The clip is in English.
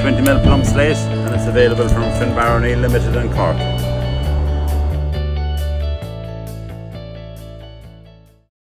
20mm plum slate, and it's available from Finbar O'Neill Limited in Cork.